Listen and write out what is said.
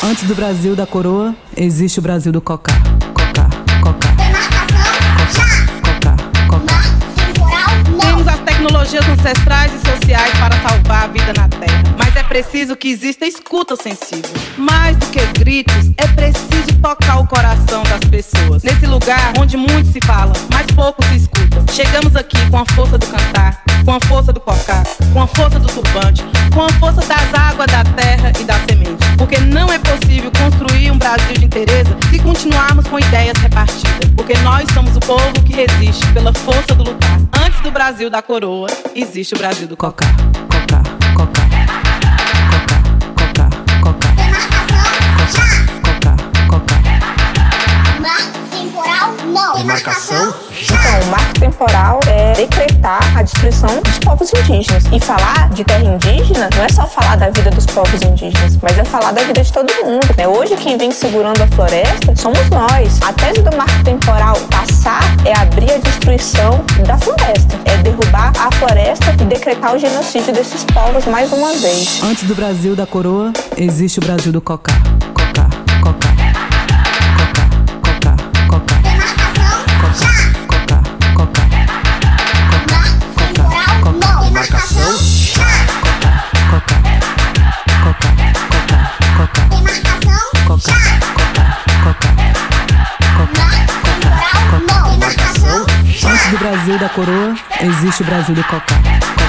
Antes do Brasil da coroa, existe o Brasil do cocá. Cocá, cocá. Cocá, cocá. Temos as tecnologias ancestrais e sociais para salvar a vida na Terra. Mas é preciso que exista escuta sensível. Mais do que gritos, é preciso tocar o coração das pessoas. Nesse lugar onde muito se fala, mas pouco se escuta. Chegamos aqui com a força do cantar, com a força do cocá, com a força do turbante, com a força das águas da terra e da semente. Porque não é possível construir um Brasil de inteireza se continuarmos com ideias repartidas. Porque nós somos o povo que resiste pela força do lutar. Antes do Brasil da coroa, existe o Brasil do cocá. Cocá, cocá. Cocá, cocá, cocá. Cocá, cocá. Marco temporal, não. Demarcação? Então, o marco temporal é decretar a destruição dos povos indígenas. E falar de terra indígena não é só falar da vida dos povos indígenas, mas é falar da vida de todo mundo, né? Hoje quem vem segurando a floresta somos nós. A tese do marco temporal passar é abrir a destruição da floresta, é derrubar a floresta e decretar o genocídio desses povos mais uma vez. Antes do Brasil da coroa, existe o Brasil do cocá. Cocá, cocá. Antes do Brasil da coroa, existe o Brasil do cocá.